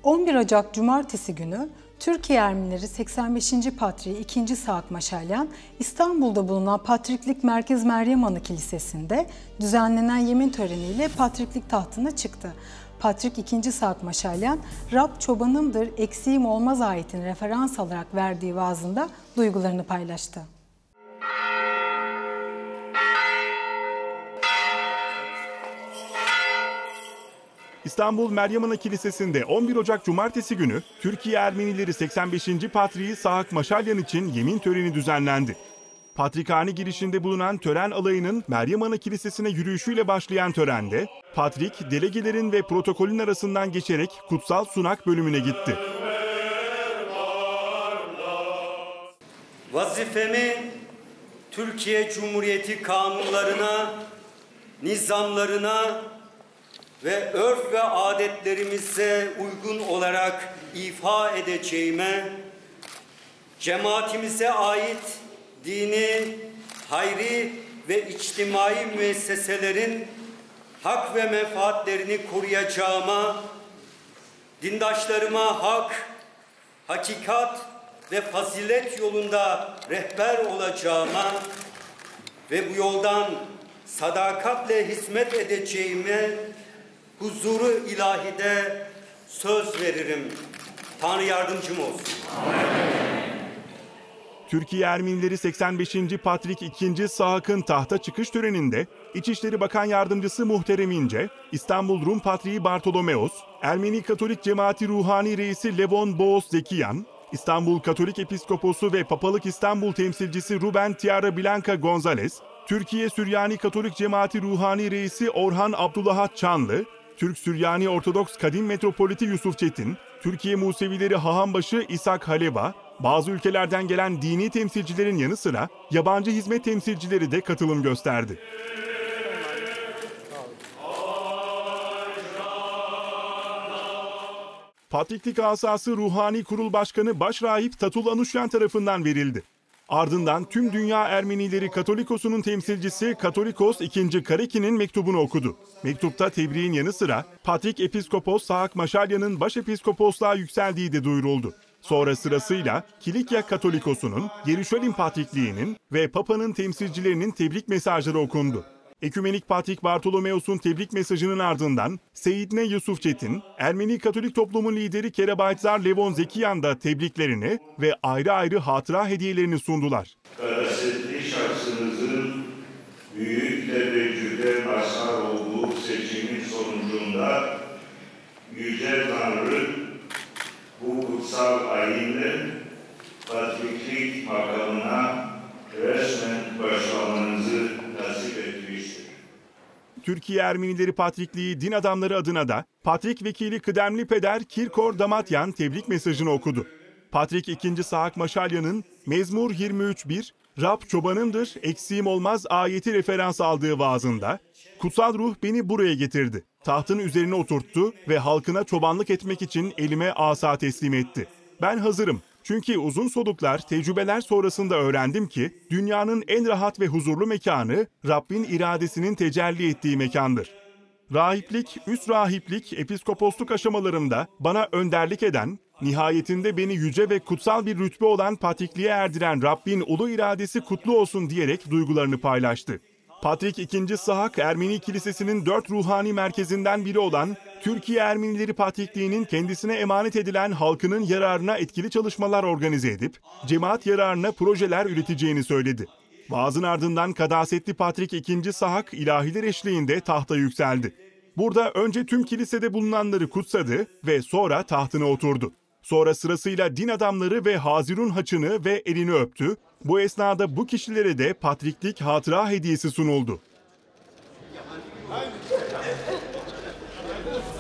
11 Ocak Cumartesi günü Türkiye Ermenileri 85. Patriği 2. Saak Maşalyan, İstanbul'da bulunan Patriklik Merkez Meryem Ana Kilisesi'nde düzenlenen yemin töreniyle Patriklik tahtına çıktı. Patrik 2. Saak Maşalyan, "Rab çobanımdır, eksiğim olmaz" ayetini referans alarak verdiği vaazında duygularını paylaştı. İstanbul Meryem Ana Kilisesi'nde 11 Ocak Cumartesi günü Türkiye Ermenileri 85. Patriği Saak Maşalyan için yemin töreni düzenlendi. Patrikhane girişinde bulunan tören alayının Meryem Ana Kilisesi'ne yürüyüşüyle başlayan törende, Patrik, delegelerin ve protokolün arasından geçerek kutsal sunak bölümüne gitti. Vazifemi Türkiye Cumhuriyeti kanunlarına, nizamlarına ve örf ve adetlerimize uygun olarak ifa edeceğime, cemaatimize ait dini, hayri ve içtimai müesseselerin hak ve menfaatlerini koruyacağıma, dindaşlarıma hak, hakikat ve fazilet yolunda rehber olacağıma ve bu yoldan sadakatle hizmet edeceğime huzuru ilahide söz veririm. Tanrı yardımcım olsun. Türkiye Ermenileri 85. Patrik II. Saak'ın tahta çıkış töreninde İçişleri Bakan Yardımcısı Muhterem İnce, İstanbul Rum Patriği Bartolomeos, Ermeni Katolik Cemaati Ruhani Reisi Levon Boğos Zekiyan, İstanbul Katolik Episkoposu ve Papalık İstanbul Temsilcisi Ruben Tiara Blanca Gonzalez, Türkiye Süryani Katolik Cemaati Ruhani Reisi Orhan Abdullahat Çanlı, Türk Süryani Ortodoks Kadim Metropoliti Yusuf Çetin, Türkiye Musevileri Hahambaşı İshak Haleva, bazı ülkelerden gelen dini temsilcilerin yanı sıra yabancı hizmet temsilcileri de katılım gösterdi. Patriklik asası Ruhani Kurul Başkanı Başrahip Tatul Anuşyan tarafından verildi. Ardından tüm dünya Ermenileri Katolikos'unun temsilcisi Katolikos II. Kareki'nin mektubunu okudu. Mektupta tebriğin yanı sıra Patrik Episkopos Saak Maşalyan'ın başepiskoposluğa yükseldiği de duyuruldu. Sonra sırasıyla Kilikya Katolikos'unun, Yeruşalim Patrikliği'nin ve Papa'nın temsilcilerinin tebrik mesajları okundu. Ekümenik Patrik Bartolomeos'un tebrik mesajının ardından Seyidne Yusuf Çetin, Ermeni Katolik toplumun lideri Kerebaytzar Levon Zekiyan da tebriklerini ve ayrı ayrı hatıra hediyelerini sundular. Karasetli şahsınızın büyük teveccüde mazhar olduğu seçimin sonucunda Yüce Tanrı bu kutsal ayinle Patriklik makamına resmen başlamanızı nasip etmiştir. Türkiye Ermenileri Patrikliği din adamları adına da Patrik Vekili Kıdemli Peder Kirkor Damatyan tebrik mesajını okudu. Patrik II. Saak Maşalyan'ın Mezmur 23.1, "Rab çobanımdır, eksiğim olmaz" ayeti referans aldığı vaazında, "Kutsal ruh beni buraya getirdi. Tahtın üzerine oturttu ve halkına çobanlık etmek için elime asa teslim etti. Ben hazırım. Çünkü uzun soluklar, tecrübeler sonrasında öğrendim ki dünyanın en rahat ve huzurlu mekanı Rabbin iradesinin tecelli ettiği mekandır. Rahiplik, üst rahiplik, episkoposluk aşamalarımda bana önderlik eden, nihayetinde beni yüce ve kutsal bir rütbe olan patrikliğe erdiren Rabbin ulu iradesi kutlu olsun" diyerek duygularını paylaştı. Patrik II. Saak, Ermeni Kilisesi'nin 4 ruhani merkezinden biri olan Türkiye Ermenileri Patrikliği'nin kendisine emanet edilen halkının yararına etkili çalışmalar organize edip cemaat yararına projeler üreteceğini söyledi. Vaazın ardından Kadasetli Patrik II. Saak ilahiler eşliğinde tahta yükseldi. Burada önce tüm kilisede bulunanları kutsadı ve sonra tahtına oturdu. Sonra sırasıyla din adamları ve Hazirun haçını ve elini öptü. Bu esnada bu kişilere de patriklik hatıra hediyesi sunuldu.